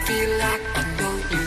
feel like I know you.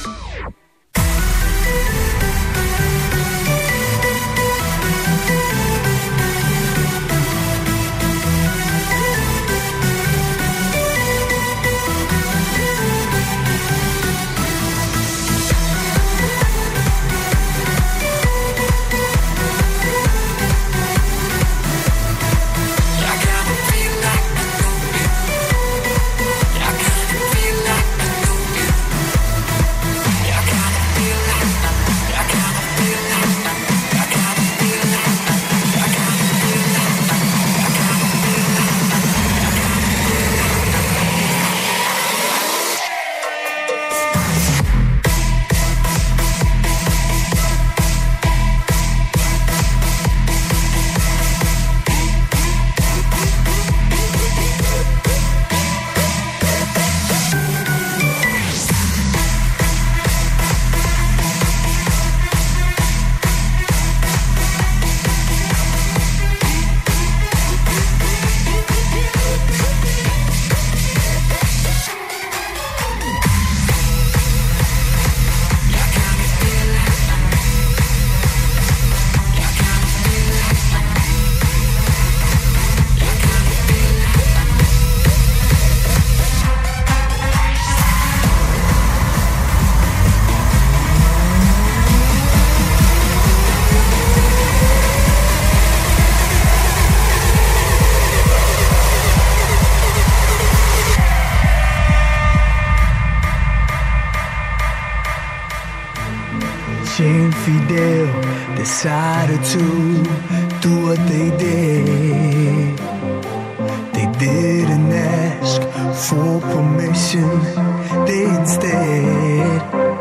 Infidel decided to do what they did. They didn't ask for permission. They instead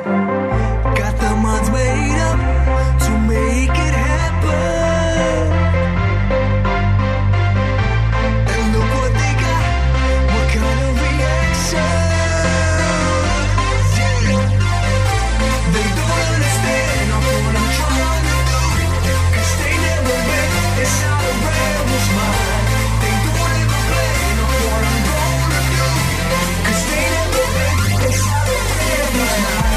got their minds made up to make it happen. And look what they got, what kind of reaction. They don't understand what I'm trying to do, 'cause they never been inside a rebel's mind. They don't ever plan on what I'm gonna do, 'cause they never been inside a rebel's mind.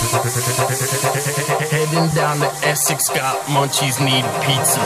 Heading down to Essex, got munchies, need pizza.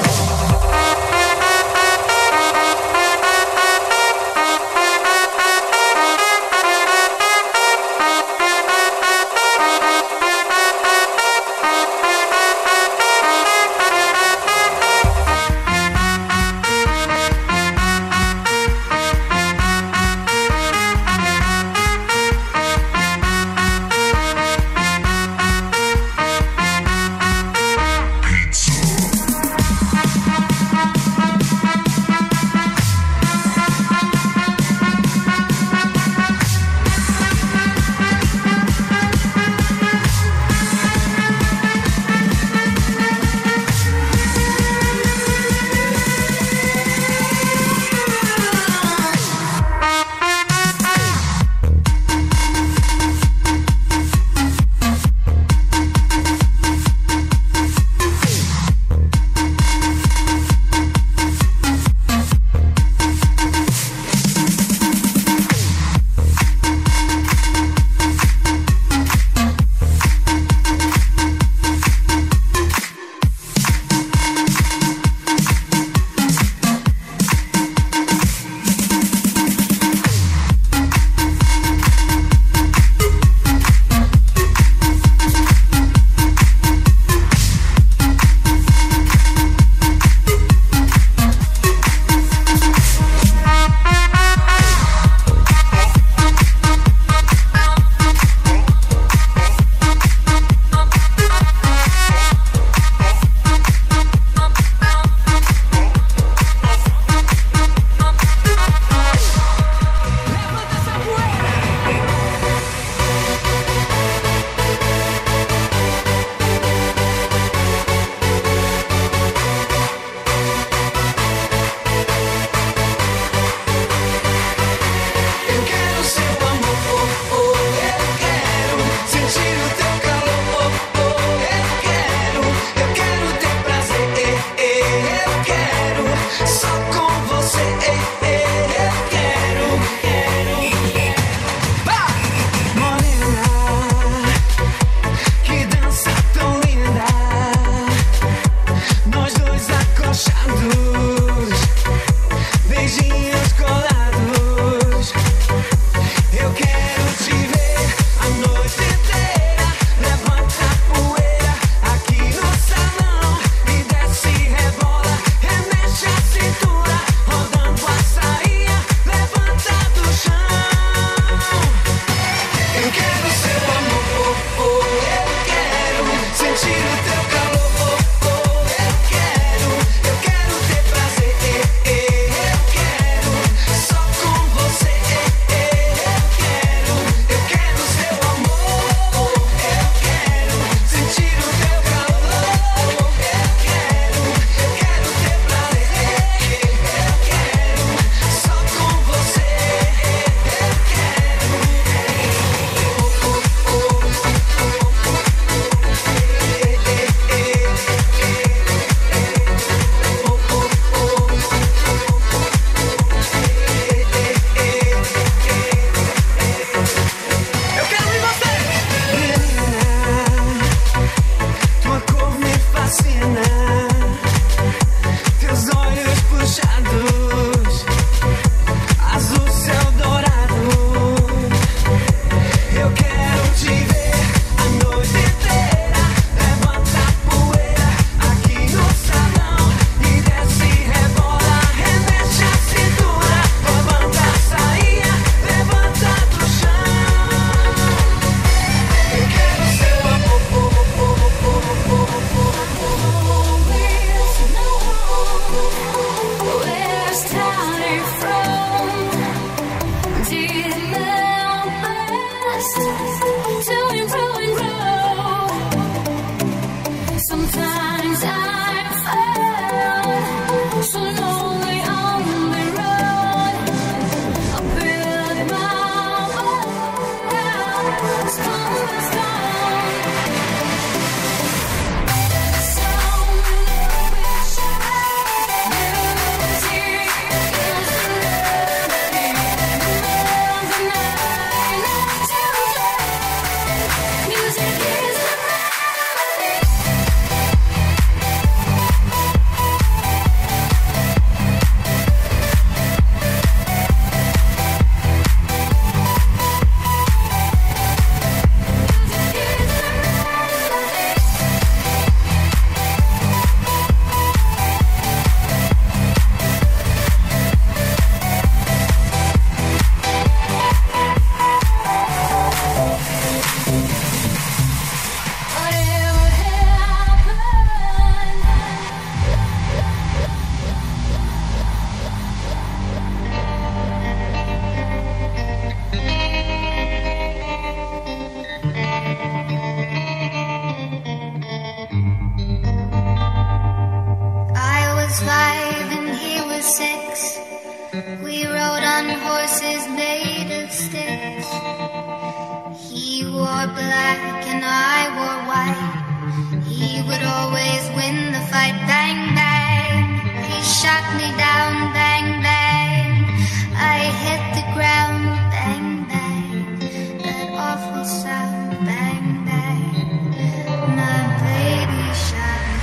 black and I wore white. He would always win the fight. Bang, bang. He shot me down. Bang, bang. I hit the ground. Bang, bang. That awful sound. Bang, bang. My baby shot me.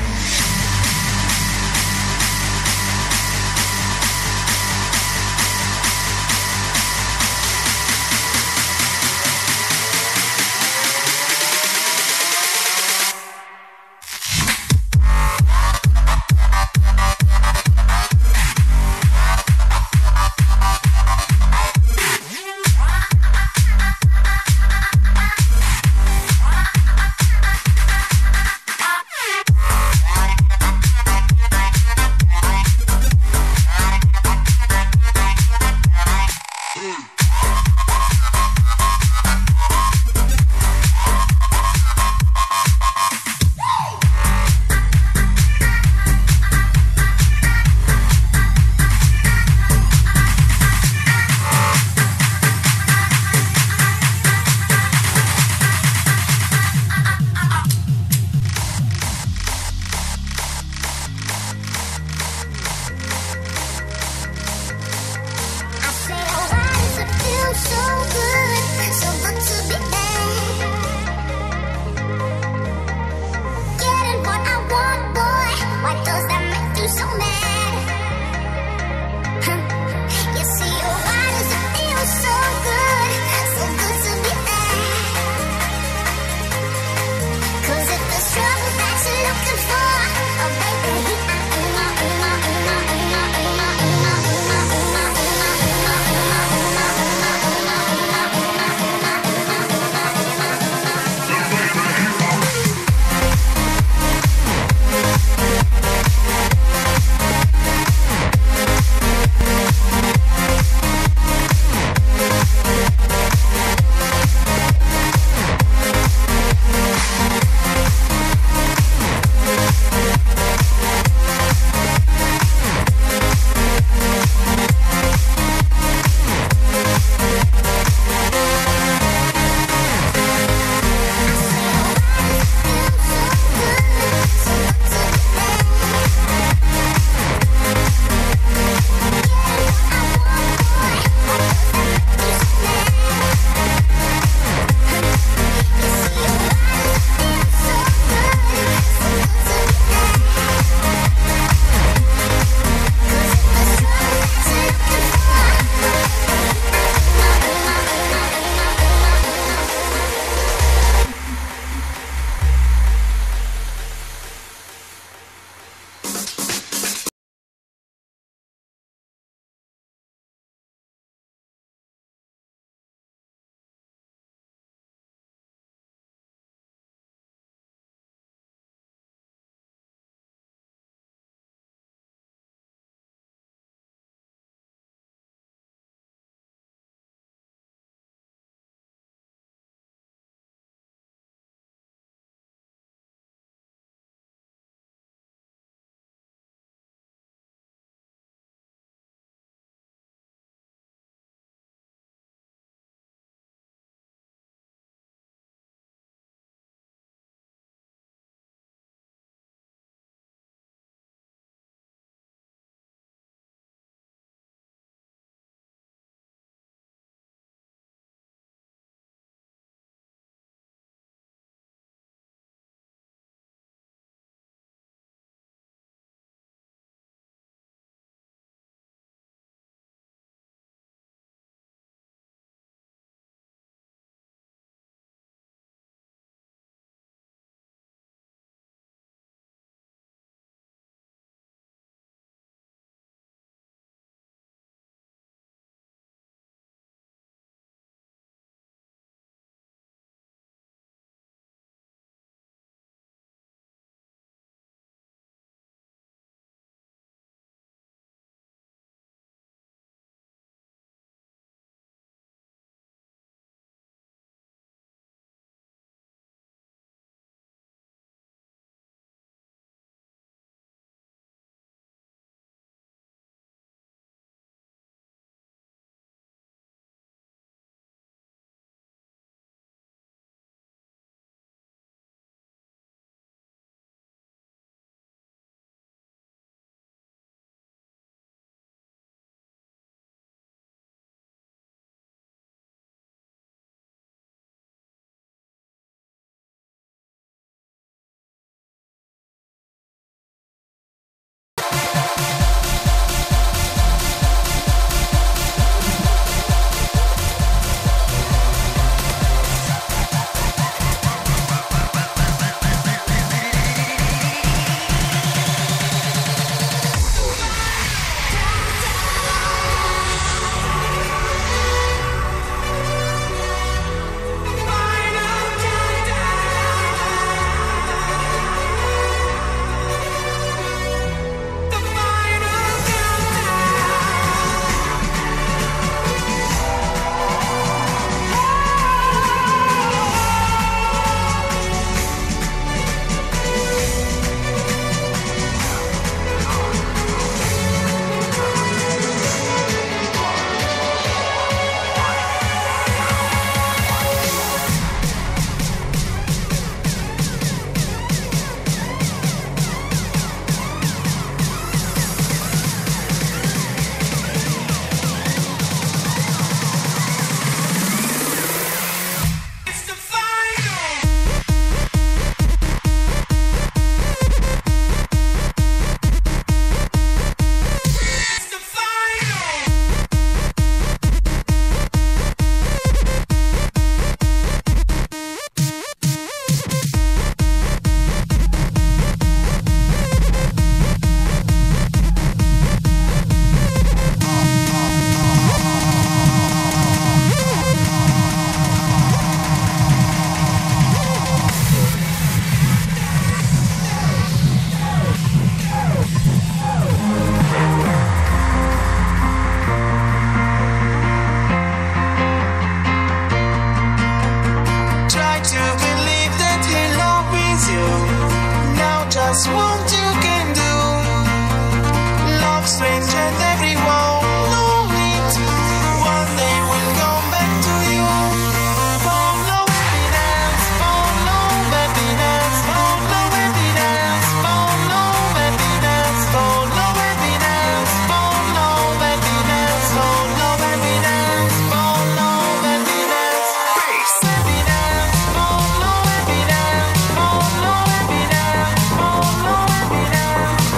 you. Now just what you can do. Love strange and everyone know it. One day we'll go back to you. Follow evidence, follow evidence, follow evidence, follow evidence, follow evidence, follow evidence, follow evidence, follow evidence. Evidence, follow evidence, follow evidence, follow evidence,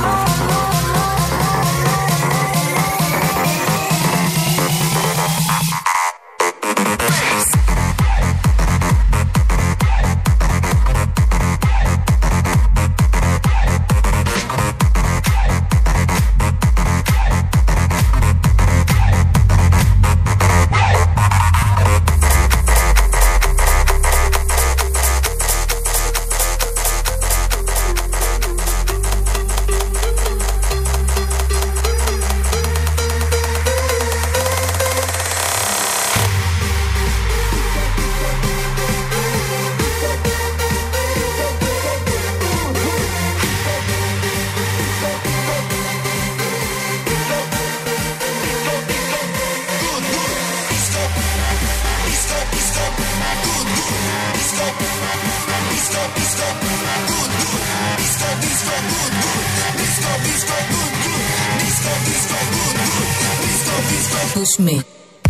Push me.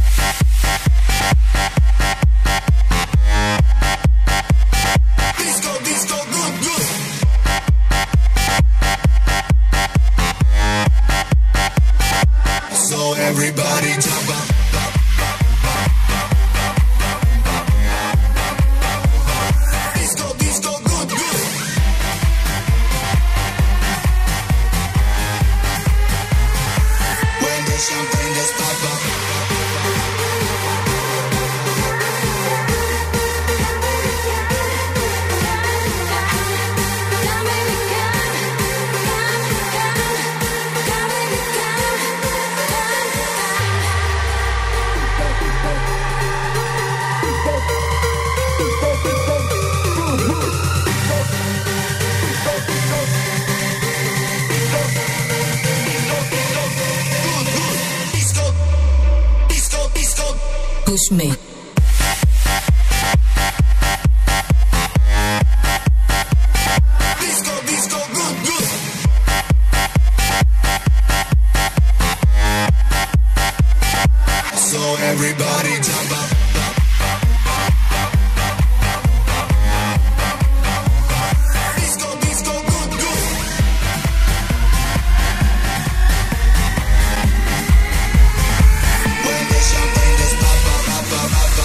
disco, disco, good, good. So everybody jump up. Disco, disco, good, good. When the champagne just pop up. Push me. Disco, disco, good, good. So everybody jump up. Disco, disco, good, good. When the champagne just pop up, pop up, pop up.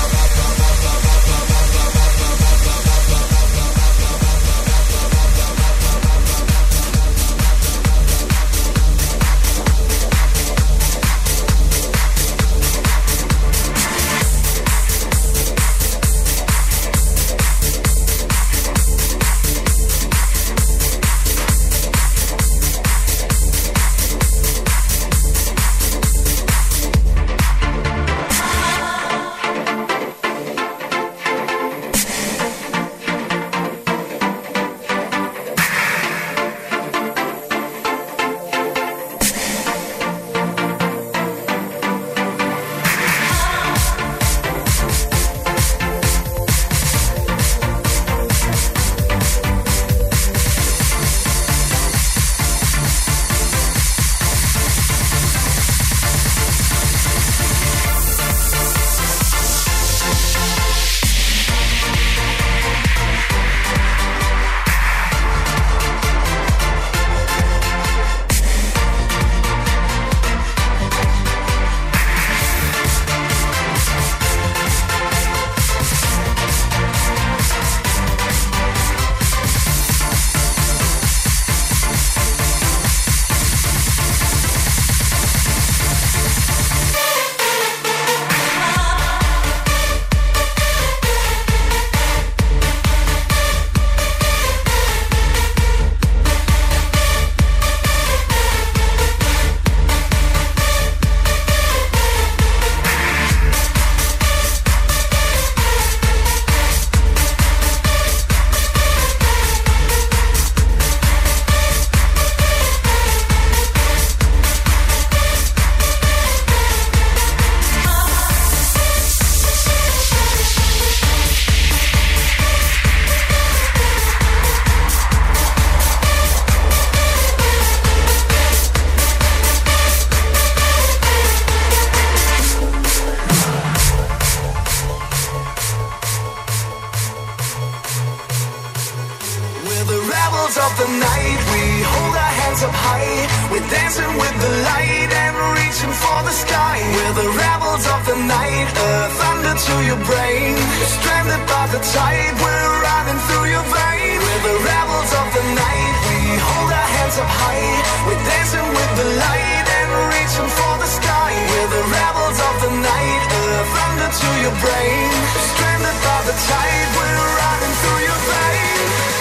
rebels of the night. We hold our hands up high. We're dancing with the light and reaching for the sky. We're the rebels of the night. Thunder to your brain. Stranded by the tide. We're running through your vein. We're the rebels of the night. We hold our hands up high. We're dancing with the light and reaching for the sky. We're the rebels of the night. Thunder to your brain. Stranded by the tide. We're running through your vein.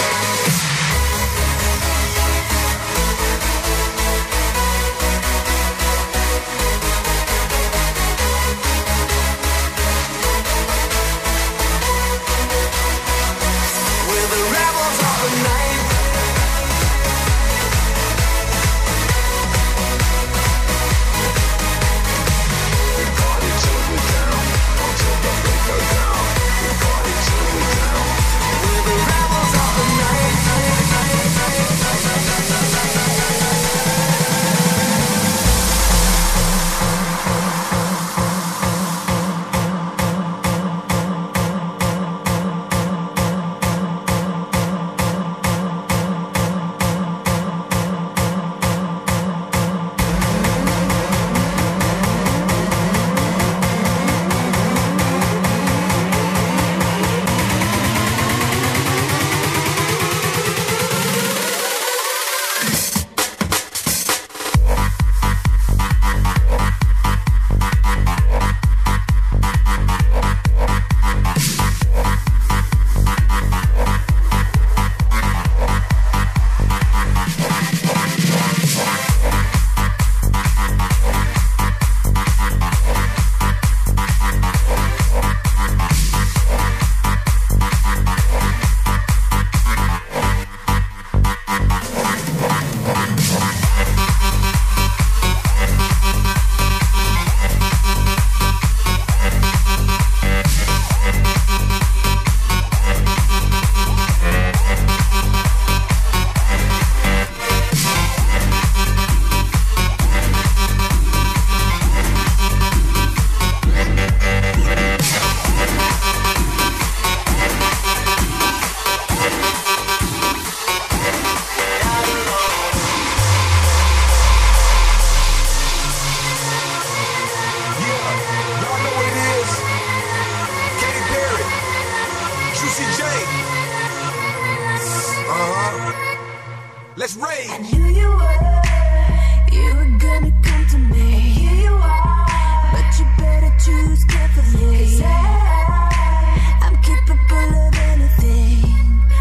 We're the rebels of the night. We party till we're down, until the break of dawn. We party till we're down. We're the rebels of the night. Let's rage. I knew you were gonna come to me. And here you are, but you better choose carefully. 'Cause I'm capable of anything,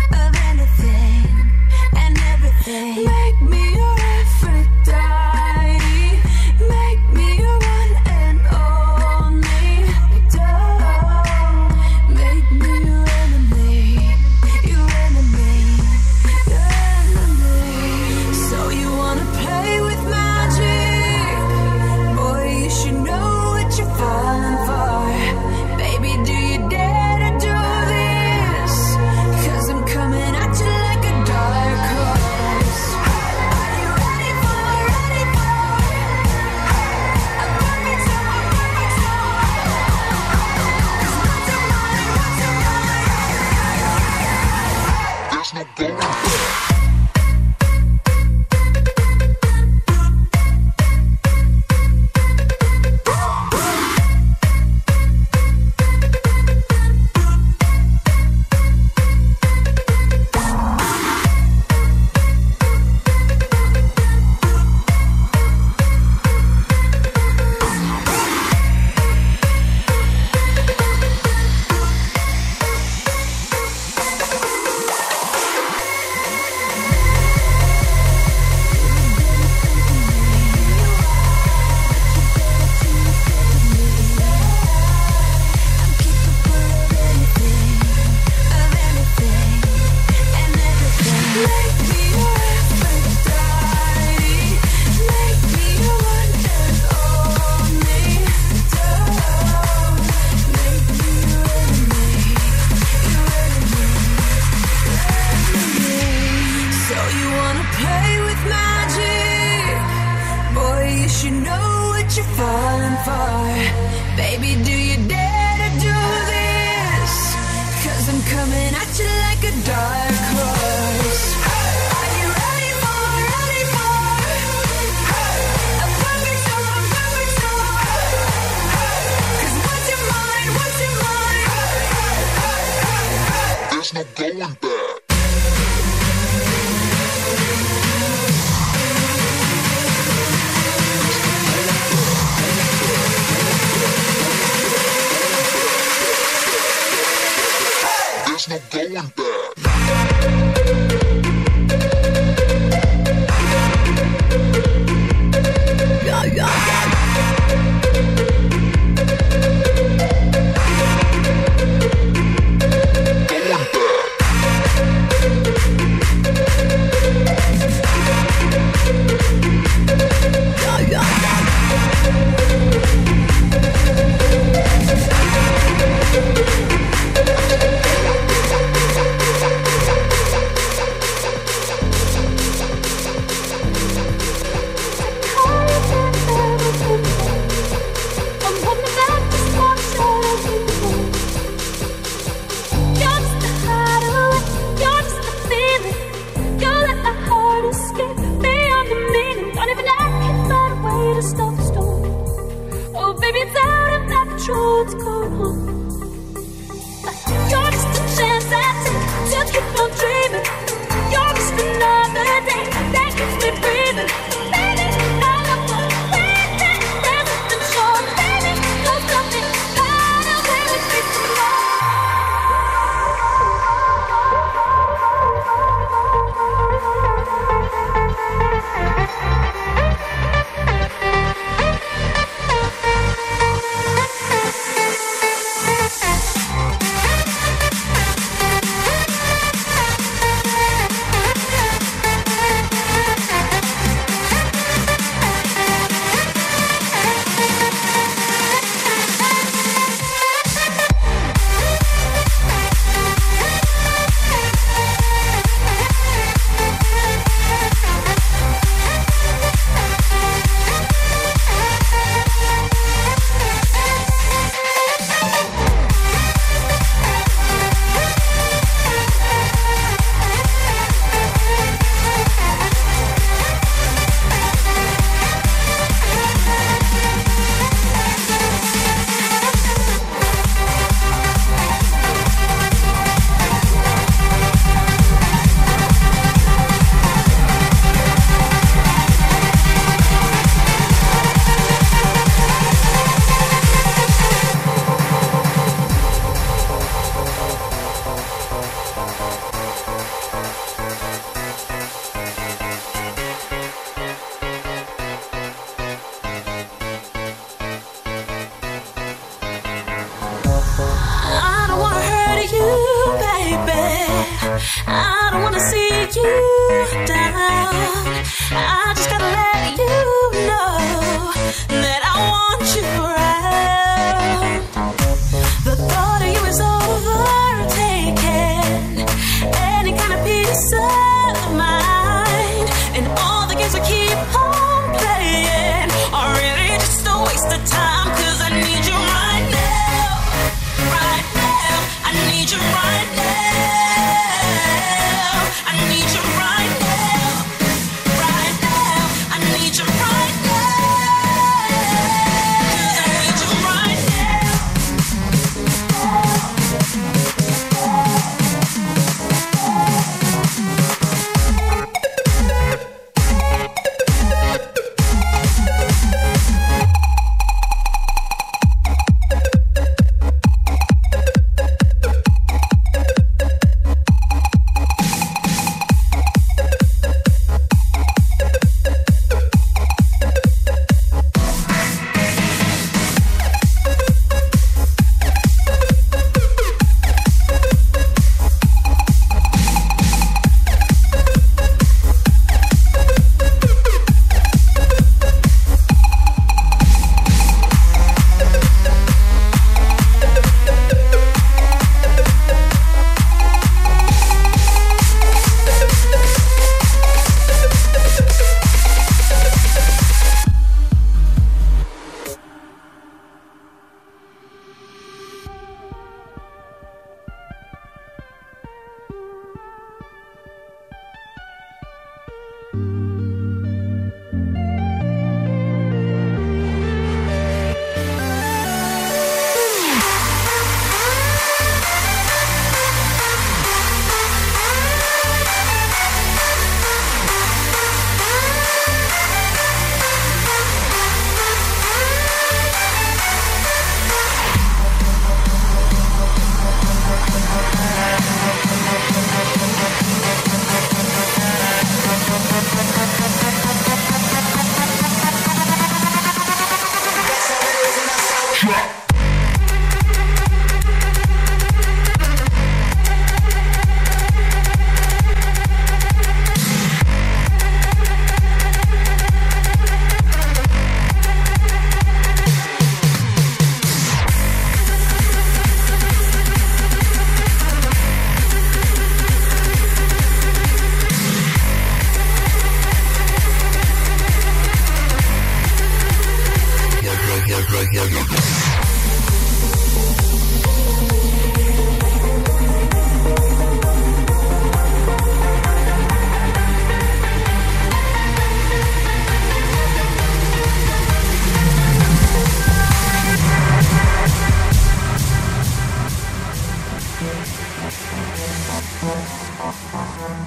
and everything. Make me your Aphrodite, make me your one and only. Don't make me your enemy, your enemy, your enemy. So you wanna play with magic? Boy, you should know what you're falling for. Baby, do you dare to do this? 'Cause I'm coming at you like a dark horse. Are you ready for a perfect storm, a perfect storm? 'Cause what's your mind, There's no going back. Baby, do you dare to do this? 'Cause I'm coming at you like a dark horse. Hey! there's no going back. Yeah, yeah, yeah. I don't wanna see you down. I just gotta let you know that I want you around. The thought of you is overtaken any kind of peace of mind. And all the games I keep on playing are really just a waste of time. 'Cause I need you right now, right now. I need you right now. I need you right now, right now. I need you right now. 'Cause I need you right now.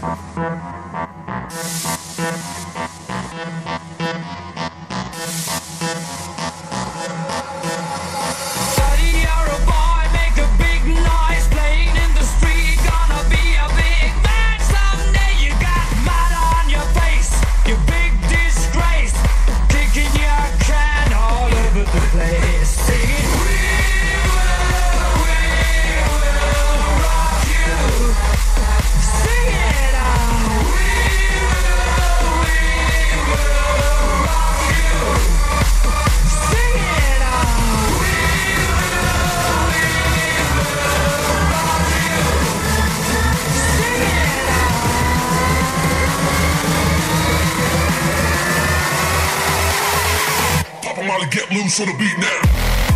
Get loose on the beat now.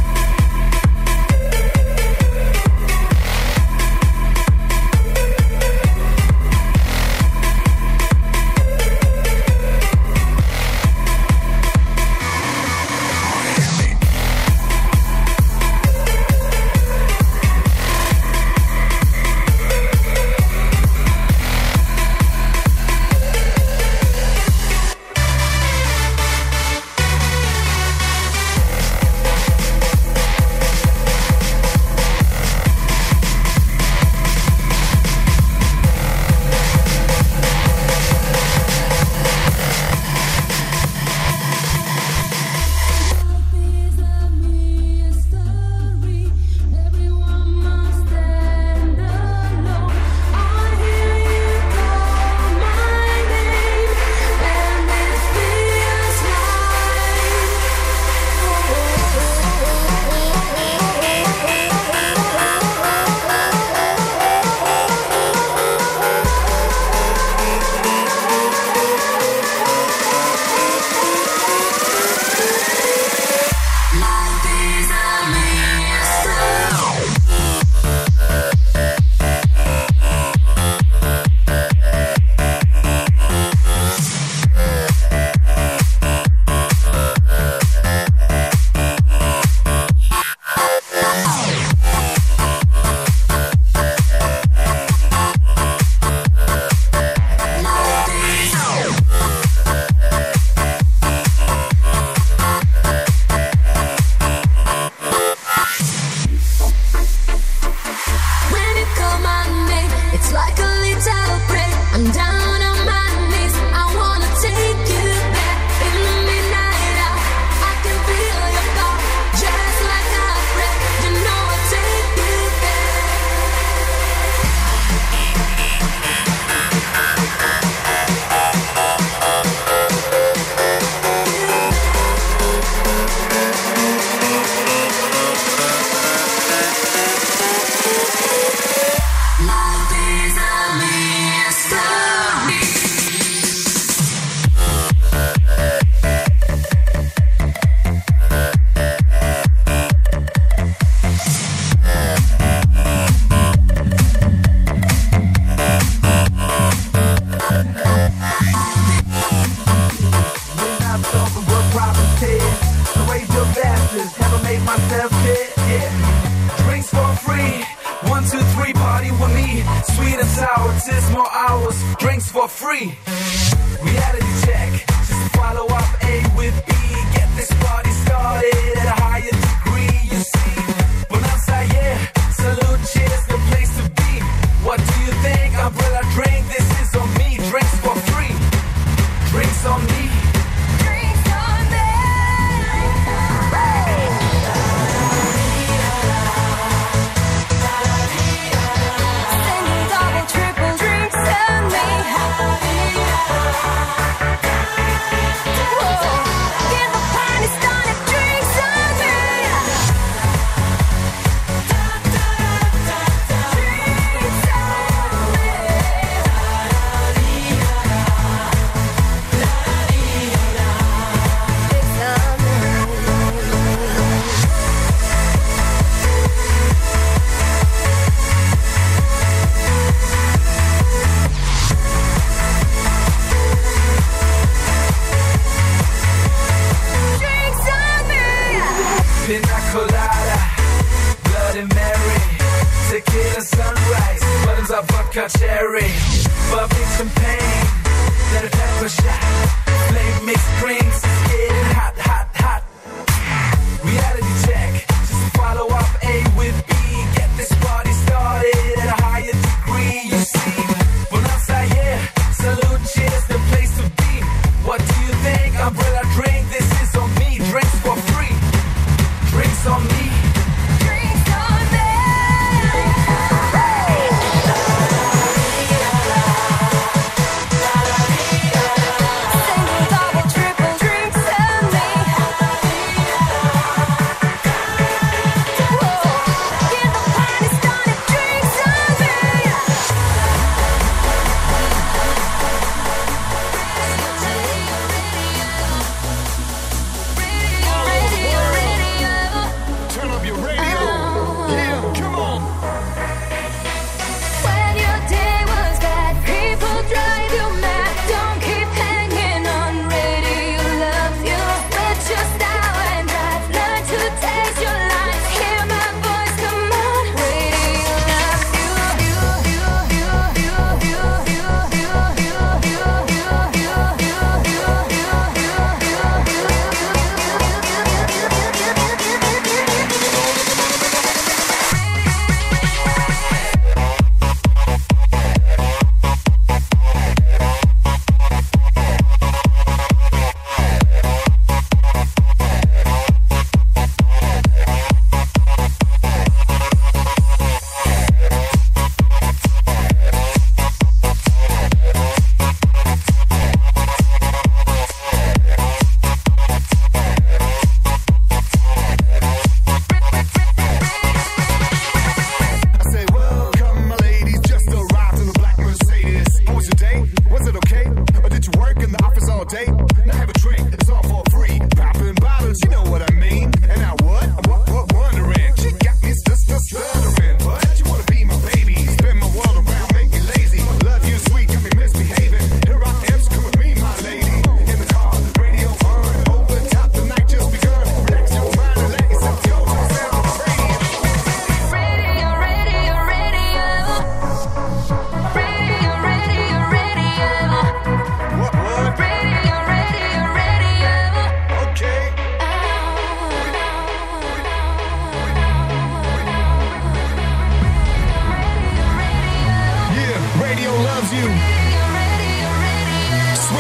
myself fit, yeah. Drinks for free, 1, 2, 3, party with me. Sweet and sour, 6 more hours, drinks for free. Reality check, just follow up A with B. Get this party started at a higher degree, you see. Buenos Aires, salute, cheers, the place to be. What do you think? Umbrella drink, this is on me. Drinks for free, drinks on me. Double, triple drinks and me.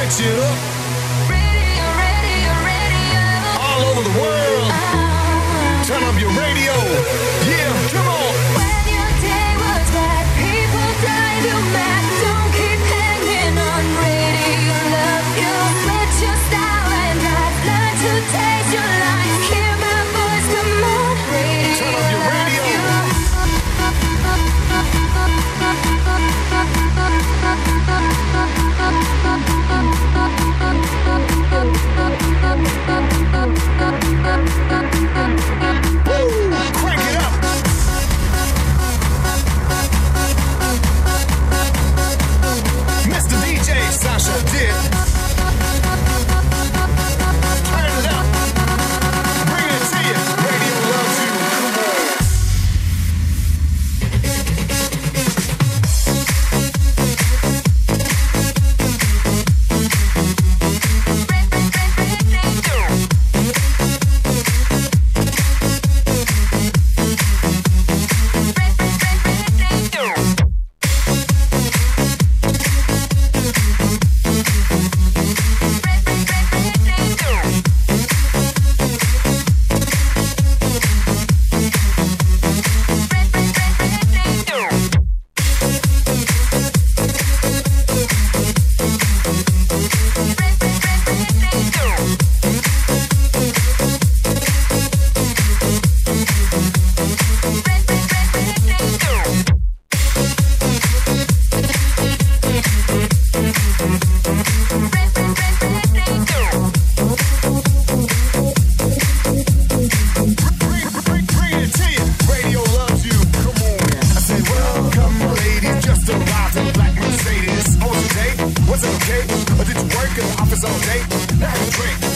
Switch it up. All over the world. Turn up your radio. Yeah, come on. When your day was bad, people drive you mad. Don't keep hanging on radio. Love you, switch your style and not learn to taste your life. Hear my voice, come on, radio. Turn up your radio. Crank it up. Mr. DJ Sasha did. Turn it up. Bring it to you. Radio loves you. Come on. What's it okay? Or did you work in the office all day? Now have a drink.